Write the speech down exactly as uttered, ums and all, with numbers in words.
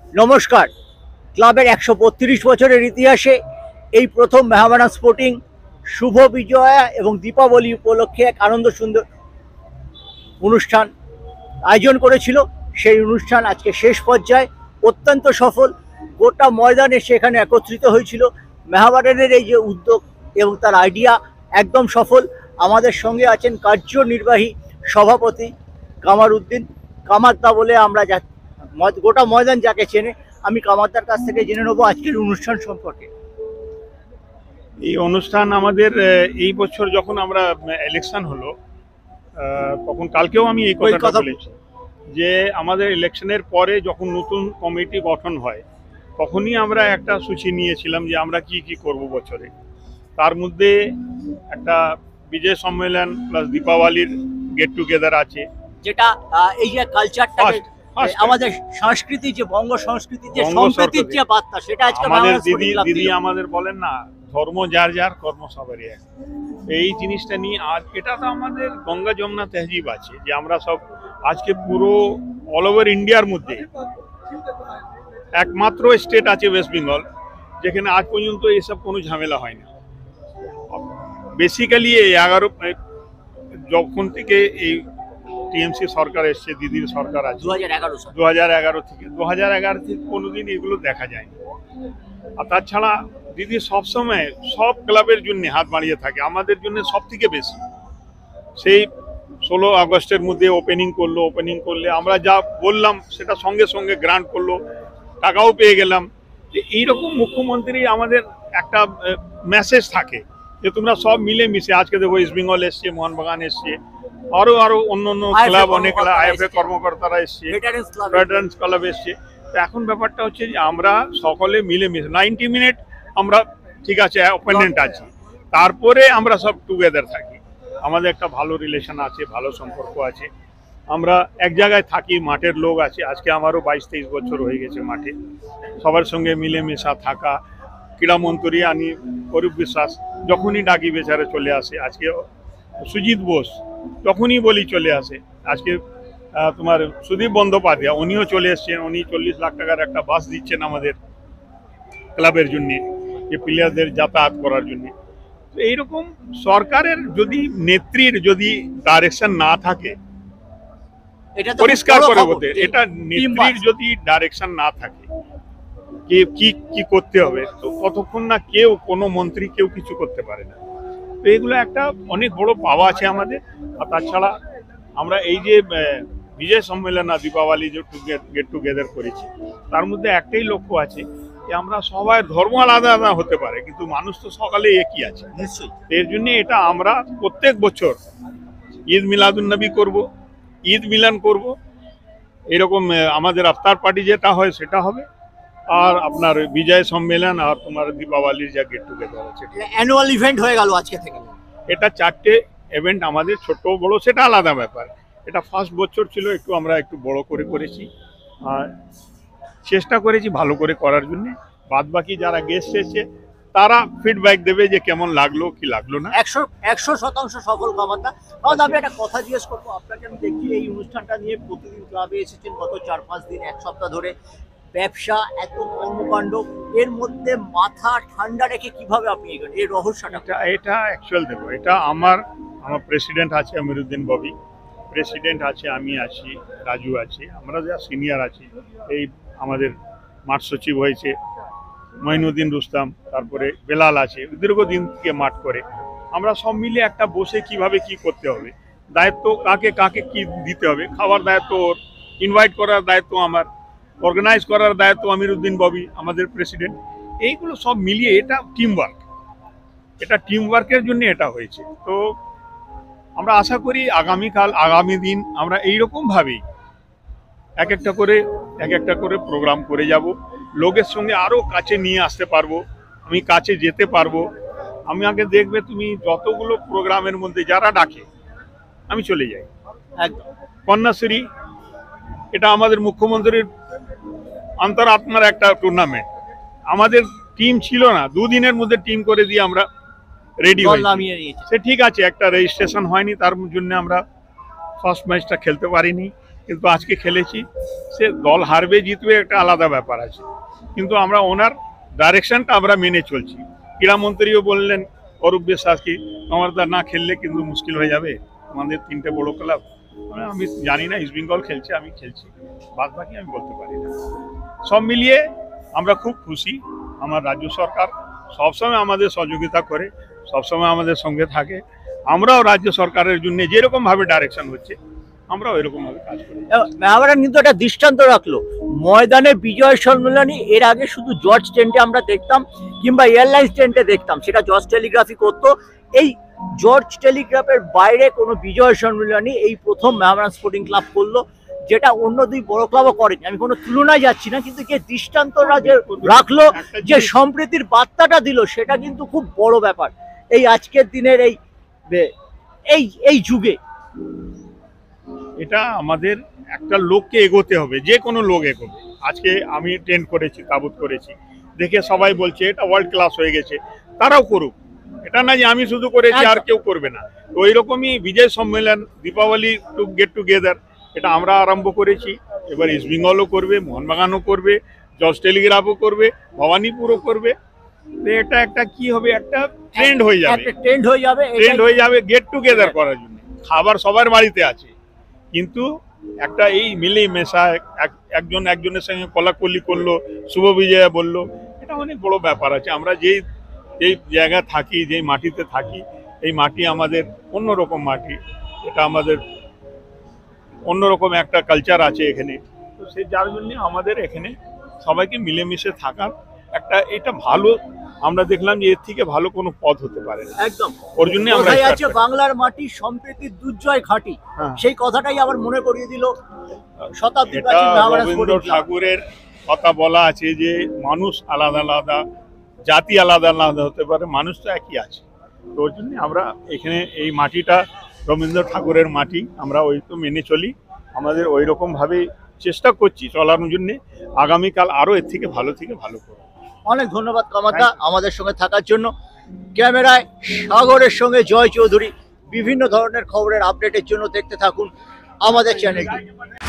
নমস্কার। ক্লাবের একশো বত্রিশ বছরের ইতিহাসে এই প্রথম মেহমানা স্পোর্টিং শুভ বিজয়া এবং দীপাবলি উপলক্ষে এক আনন্দ সুন্দর অনুষ্ঠান আয়োজন করেছিল। সেই অনুষ্ঠান আজকে শেষ পর্যায়ে অত্যন্ত সফল। গোটা ময়দানে সেখানে একত্রিত হয়েছিল। মেহমানের এই যে উদ্যোগ এবং তার আইডিয়া একদম সফল। আমাদের সঙ্গে আছেন কার্যনির্বাহী সভাপতি কামার উদ্দিন, কামারদা বলে আমরা যা গোটা ময়দান যাকে চেনে। আমি কামারদার কাছ থেকে জেনে নেবো আজকের অনুষ্ঠান সম্পর্কে। এই অনুষ্ঠান আমাদের এই বছর যখন আমরা ইলেকশন হলো তখন কালকেও আমি এই কথা বলেছি যে আমাদের ইলেকশনের পরে যখন নতুন কমিটি গঠন হয় তখনই আমরা একটা সূচি নিয়েছিলাম যে আমরা কি কি করব বছরে। তার মধ্যে একটা বিজয় সম্মেলন প্লাস দীপাবলির গেট টুগেদার আছে, যেটা এই যে কালচারটা আমাদের সংস্কৃতি, যে বঙ্গ সংস্কৃতি, যে সম্প্রীতির যে বার্তা, সেটা আজকে আমাদের দিদি দিদি আমাদের বলেন না, ধর্ম যার যার কর্ম সবারই এক। এই জিনিসটা নিয়ে আজ এটা তো আমাদের গঙ্গা যমুনা তেহজিব আছে যে আমরা সব আজকে পুরো অল ওভার ইন্ডিয়ার মধ্যে একমাত্র স্টেট আছে ওয়েস্ট বেঙ্গল যেখানে আজ পর্যন্ত এসব কোনো ঝামেলা হয় না। বেসিক্যালি এই এগারো যখন থেকে এই টিএমসি সরকার এসছে, দিদির সরকার আছে দু হাজার এগারো থেকে দু হাজার এগারো থেকে কোনোদিন এগুলো দেখা যায়নি। আর তাছাড়া দিদি সবসময় সব ক্লাবের জন্য হাত বাড়িয়ে থাকে, আমাদের জন্য সব থেকে বেশি। সেই ষোলো আগস্টের মধ্যে ওপেনিং করলো, ওপেনিং করলে আমরা যা বললাম সেটা সঙ্গে সঙ্গে গ্রান্ট করলো, টাকাও পেয়ে গেলাম। যে এইরকম মুখ্যমন্ত্রী আমাদের একটা মেসেজ থাকে যে তোমরা সব মিলে মিশে, আজকে দেখো ইস্ট বেঙ্গল এসছে, মোহনবাগান এসছে, আরো আরো অন্য অন্য ক্লাব, অনেক আইএফএ কর্মকর্তারা এসছে, ভেটারেন্স ক্লাব এসছে। তো এখন ব্যাপারটা হচ্ছে যে আমরা সকলে মিলে মিশে নাইনটি মিনিট আমরা ঠিক আছে অপোনেন্ট আছি, তারপরে আমরা সব টুগেদার থাকি। আমাদের একটা ভালো রিলেশন আছে, ভালো সম্পর্ক আছে, আমরা এক জায়গায় থাকি, মাঠের লোক আছে। আজকে আমারও বাইশ তেইশ বছর হয়ে গেছে মাঠে, সবার সঙ্গে মিলেমিশা থাকা। ক্রীড়ামন্ত্রী আনি অরূপ বিশ্বাস, যখনই ডাকি বেচারে চলে আসে। আজকে সুজিত বোস যখনই বলি চলে আসে। আজকে তোমার সুদীপ বন্দ্যোপাধ্যায় উনিও চলে এসছেন, উনি চল্লিশ লাখ টাকার একটা বাস দিচ্ছেন আমাদের ক্লাবের জন্য, যে প্লেয়ারদের যাতায়াত করার জন্য। তো এইরকম সরকারের যদি নেত্রীর যদি ডাইরেকশন না থাকে, পরিষ্কার করে বলতে, এটা নেত্রীর যদি ডাইরেকশন না থাকে কে কি কি করতে হবে, তো ততক্ষণ না কেউ কোনো মন্ত্রী কেউ কিছু করতে পারে না। তো এগুলো একটা অনেক বড় পাওয়া আছে আমাদের। আর তাছাড়া আমরা এই যে বিজয় সম্মেলন আর দীপাবলি যে গেট টুগেদার করেছি, তার মধ্যে একটাই লক্ষ্য আছে যে আমরা সবাই ধর্ম আলাদা আলাদা হতে পারে কিন্তু মানুষ তো সকালে একই আছে। নিশ্চয়ই এর জন্য এটা আমরা প্রত্যেক বছর ঈদ মিলাদুন্নবী করব, ঈদ মিলন করব, এরকম আমাদের আফতার পার্টি যেটা হয় সেটা হবে, আর আপনার বিজয় সম্মেলন আর তোমার দীপাবলির যা গেট টুগেদার আছে, অ্যানুয়াল ইভেন্ট হয়ে গেল আজকে থেকে। এটা চারটে ইভেন্ট আমাদের, ছোট বড় সেটা আলাদা ব্যাপার। এটা ফার্স্ট বছর ছিল, একটু আমরা একটু বড় করে করেছি আর চেষ্টা করেছি ভালো করে করার জন্য। বাদ বাকি যারা গেস্ট এসেছে তারা ফিডব্যাক দেবে যে কেমন লাগলো কি লাগলো না। একশো একশো শতাংশ সফল কামারদা। কারণ আমি একটা কথা জিজ্ঞেস করবো আপনাকে, আমি দেখি এই অনুষ্ঠানটা নিয়ে প্রতিদিন ক্লাবে এসেছেন গত চার পাঁচ দিন, এক সপ্তাহ ধরে। ব্যবসা, এত কর্মকাণ্ড, এর মধ্যে মাথা ঠান্ডা রেখে কিভাবে আপনি এগোন, এই রহস্যটা? এটা অ্যাকচুয়াল দেখো, এটা আমার আমার প্রেসিডেন্ট আছে আমিরুদ্দিন ববি, প্রেসিডেন্ট আছে, আমি আছি, রাজু আছে, আমরা যা সিনিয়র আছি। এই আমাদের মাঠ সচিব হয়েছে মঈনুদ্দিন রুস্তাম, তারপরে বেলাল আছে, দীর্ঘদিন থেকে মাঠ করে। আমরা সব মিলে একটা বসে কিভাবে কি করতে হবে, দায়িত্ব কাকে কাকে কি দিতে হবে, খাওয়ার দায়িত্ব ওর, ইনভাইট করার দায়িত্ব আমার, অর্গানাইজ করার দায়িত্ব আমিরুদ্দিন ববি আমাদের প্রেসিডেন্ট। এইগুলো সব মিলিয়ে এটা টিম ওয়ার্ক, এটা টিম ওয়ার্কের জন্য এটা হয়েছে। তো আমরা আশা করি আগামীকাল আগামী দিন আমরা এইরকমভাবেই এক একটা করে এক একটা করে প্রোগ্রাম করে যাব, লোকের সঙ্গে আরও কাছে নিয়ে আসতে পারবো, আমি কাছে যেতে পারবো। আমি আগে দেখবে তুমি যতগুলো প্রোগ্রামের মধ্যে যারা ডাকে আমি চলে যাই। একদম কন্যাশ্রী, এটা আমাদের মুখ্যমন্ত্রীর অন্তরাত্মার একটা টুর্নামেন্ট, আমাদের টিম ছিল না, দুদিনের মধ্যে টিম করে দিয়ে আমরা রেডি হয়েছি। সে ঠিক আছে, একটা রেজিস্ট্রেশন হয়নি, তার জন্য আমরা ফার্স্ট ম্যাচটা খেলতে পারিনি। কিন্তু আজকে খেলেছি, সে দল হারবে জিতবে একটা আলাদা ব্যাপার আছে, কিন্তু আমরা ওনার ডাইরেকশনটা আমরা মেনে চলছি। ক্রীড়ামন্ত্রীও বললেন অরূপ বিশ্বাস কি আমার দা না খেললে কিন্তু মুশকিল হয়ে যাবে, আমাদের তিনটে বড় ক্লাব, আমি জানি না ইস্ট বেঙ্গল খেলছে, আমি খেলছি, বাদ বাকি আমি বলতে পারি না। সব মিলিয়ে আমরা খুব খুশি। আমার রাজ্য সরকার সবসময় আমাদের সহযোগিতা করে, সবসময় আমাদের সঙ্গে থাকে। আমরাও রাজ্য সরকারের জন্য যেরকম ভাবে ডাইরেকশন হচ্ছে আমরাও এরকম ভাবে কাজ করি। মেহমাবান কিন্তু একটা দৃষ্টান্ত রাখলো, ময়দানে বিজয় সম্মেলনী এর আগে শুধু জর্জ টেন্টে আমরা দেখতাম কিংবা এয়ারলাইন্স টেন্টে দেখতাম, সেটা জর্জ টেলিগ্রাফি করতো। এই জর্জ টেলিগ্রাফের বাইরে কোনো বিজয় সম্মেলনী এই প্রথম মেহমাবান স্পোর্টিং ক্লাব করলো, যেটা অন্য দুই বড় ক্লাবও করেনি। আমি কোনো তুলনায় যাচ্ছি না, কিন্তু যে দৃষ্টান্তরা যে রাখলো, যে সম্প্রীতির বার্তাটা দিল, সেটা কিন্তু খুব বড় ব্যাপার এই আজকের দিনের এই এই এই যুগে। এটা আমাদের একটা লোককে এগোতে হবে, যে কোনো লোক এগোবে। আজকে আমি টেন্ট করেছি, তাবুত করেছি, দেখে সবাই বলছে এটা ওয়ার্ল্ড ক্লাস হয়ে গেছে, তারাও করুক। এটা না যে আমি শুধু করেছি আর কেউ করবে না। তো ওই রকমই বিজয় সম্মেলন, দীপাবলি টু গেট টুগেদার, এটা আমরা আরম্ভ করেছি। এবার ইস্ট বেঙ্গলও করবে, মোহনবাগানও করবে, জর্জ টেলিগ্রাফও করবে, ভবানীপুরও করবে। এটা একটা কি হবে, একটা ট্রেন্ড হয়ে যাবে, ট্রেন্ড হয়ে যাবে ট্রেন্ড হয়ে যাবে গেট টুগেদার করার জন্য। খাবার সবার বাড়িতে আছে, কিন্তু একটা এই মিলে মেশা, একজন একজনের সঙ্গে কলাকলি করলো, শুভ বিজয়া বললো, এটা অনেক বড় ব্যাপার আছে। আমরা যেই যেই জায়গায় থাকি, যেই মাটিতে থাকি, এই মাটি আমাদের অন্যরকম মাটি, এটা আমাদের অন্যরকম একটা কালচার আছে এখানে। তো সেই যার জন্য আমাদের এখানে সবাইকে মিলেমিশে থাকার একটা, এটা ভালো। আমরা দেখলাম যে এর থেকে ভালো কোনো পথ হতে পারে না। একদম, ওর জন্য আমরা আছে বাংলার মাটি সম্প্রীতির দুর্জয় ঘাঁটি, সেই কথাটাই আবার মনে করিয়ে দিল শতাব্দী প্রাচীন মেহমাবান স্পোর্টিং ক্লাব। ঠাকুরের কথা বলা আছে যে মানুষ আলাদা আলাদা, জাতি আলাদা আলাদা হতে পারে, মানুষ তো একই আছে। তো ওর জন্য আমরা এখানে এই মাটিটা রবীন্দ্র ঠাকুরের মাটি, আমরা ওই তো মেনে চলি। আমাদের ওই রকম ভাবে চেষ্টা করছি চলানোর জন্য। আগামীকাল আরো এর থেকে ভালো থেকে ভালো করব। অনেক ধন্যবাদ কামারদা আমাদের সঙ্গে থাকার জন্য। ক্যামেরায় সাগরের সঙ্গে জয় চৌধুরী। বিভিন্ন ধরনের খবরের আপডেটের জন্য দেখতে থাকুন আমাদের চ্যানেলটি।